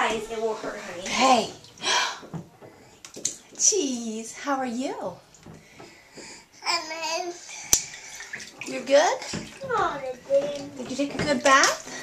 eyes, it will hurt, honey. Hey. Cheese, how are you? You're good? Oh, Did you take a good bath?